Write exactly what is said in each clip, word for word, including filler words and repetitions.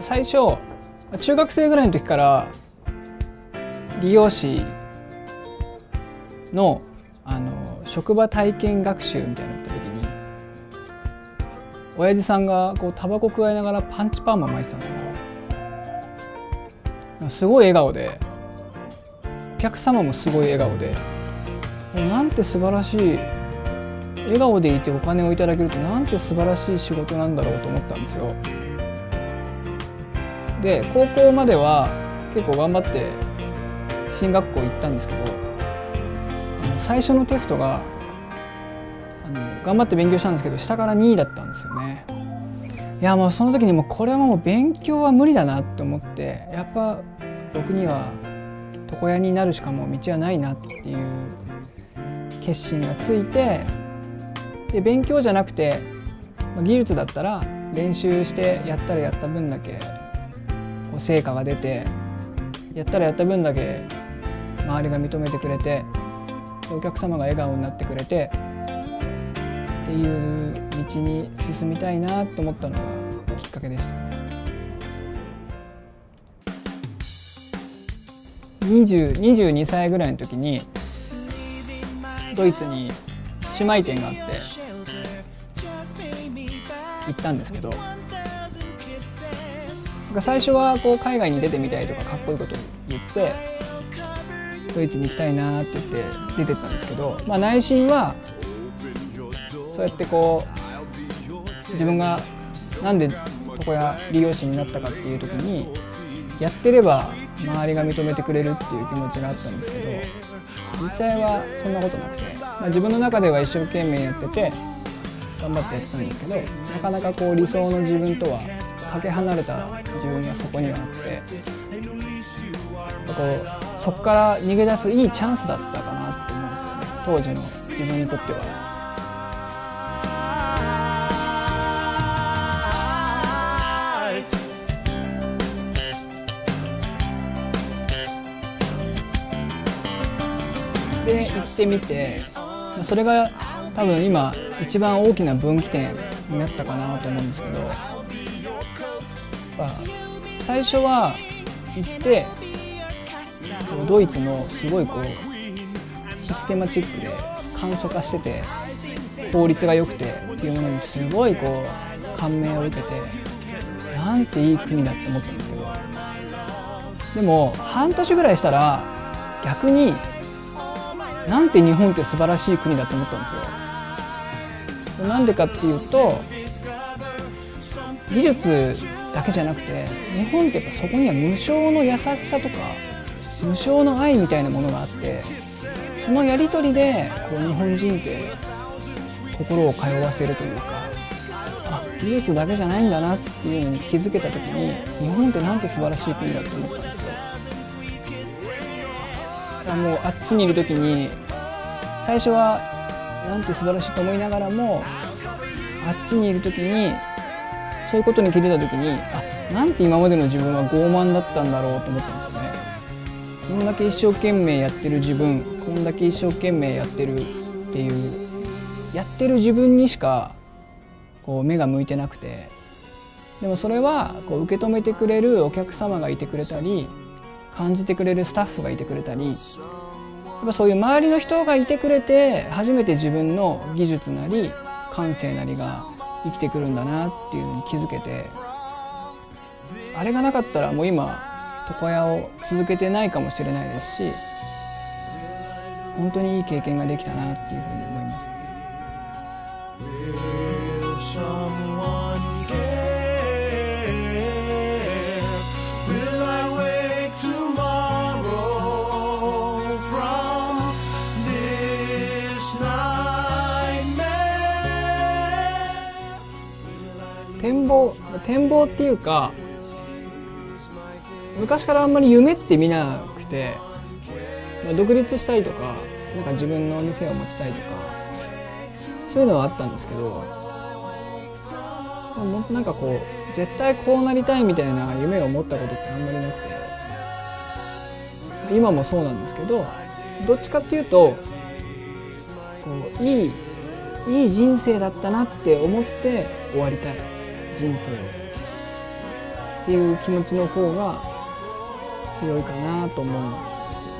最初中学生ぐらいの時から理容師のあの職場体験学習みたいなのやった時に親父さんがこうタバコ加えながらパンチパーマ巻いてたんですよ。すごい笑顔で、お客様もすごい笑顔で、なんて素晴らしい、笑顔でいてお金をいただけるとなんて素晴らしい仕事なんだろうと思ったんですよ。で高校までは結構頑張って進学校行ったんですけど、あの最初のテストがあの頑張って勉強したんですけど下からにいだったんですよね。いやもうその時にもうこれはもう勉強は無理だなって思って、やっぱ僕には床屋になるしかもう道はないなっていう決心がついて、で勉強じゃなくて技術だったら練習してやったらやった分だけこう成果が出て、やったらやった分だけ周りが認めてくれて、お客様が笑顔になってくれてっていう道に進みたいなと思ったのがきっかけでした。にじゅう、にじゅうにさいぐらいの時にドイツに姉妹店があって行ったんですけど、最初はこう海外に出てみたいとかかっこいいことを言ってドイツに行きたいなって言って出てったんですけど、まあ、内心はそうやってこう自分がなんで床屋理容師になったかっていう時にやってれば周りが認めてくれるっていう気持ちがあったんですけど、実際はそんなことなくて、まあ、自分の中では一生懸命やってて頑張ってやってたんですけど、なかなかこう理想の自分とはかけ離れた自分がそこにはあって、こうそこから逃げ出すいいチャンスだったかなって思うんですよね、当時の自分にとっては。で行ってみて、それが多分今一番大きな分岐点になったかなと思うんですけど、最初は行ってドイツのすごいこうシステマチックで簡素化してて効率が良くてっていうものにすごいこう感銘を受けて、なんていい国だって思ったんですけど、でも半年ぐらいしたら逆になんて日本って素晴らしい国だと思ったんですよ。なんでかっていうと技術だけじゃなくて日本ってやっぱそこには無償の優しさとか無償の愛みたいなものがあって、そのやり取りでこう日本人って心を通わせるというか、あ、技術だけじゃないんだなっていうのに気づけた時に日本ってなんて素晴らしい国だと思ったんですよ。もうあっちにいる時に最初はなんて素晴らしいと思いながらも、あっちにいる時にそういうことに気づいた時に、あ、なんて今までの自分は傲慢だったんだろうと思ったんですよね。こんだけ一生懸命やってる自分、こんだけ一生懸命やってるっていうやってる自分にしかこう目が向いてなくて、でもそれはこう受け止めてくれるお客様がいてくれたり、感じてくれるスタッフがいてくれたり、やっぱそういう周りの人がいてくれて初めて自分の技術なり感性なりが生きてくるんだなっていうのに気づけて、あれがなかったらもう今床屋を続けてないかもしれないですし、本当にいい経験ができたなっていうふうに思います。展望、展望っていうか、昔からあんまり夢って見なくて、独立したいとか、なんか自分の店を持ちたいとか、そういうのはあったんですけど、なんかこう絶対こうなりたいみたいな夢を持ったことってあんまりなくて、今もそうなんですけど、どっちかっていうとこういいいい人生だったなって思って終わりたい、人生を。 っていう気持ちの方が強いかなと思うんですよね。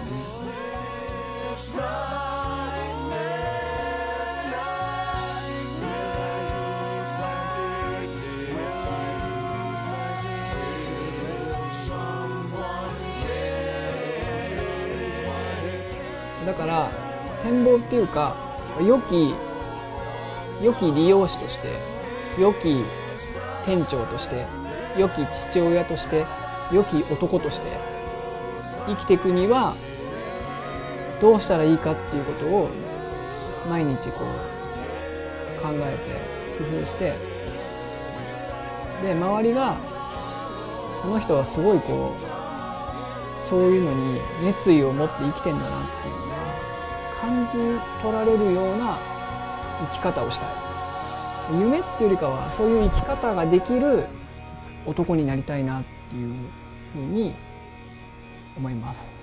だから展望っていうか、良き良き理容師として、良き店長として、良き父親として、良き男として生きていくにはどうしたらいいかっていうことを毎日こう考えて工夫して、で周りがこの人はすごいこうそういうのに熱意を持って生きてんだなっていうのが感じ取られるような生き方をしたい。夢っていうよりかはそういう生き方ができる男になりたいなっていうふうに思います。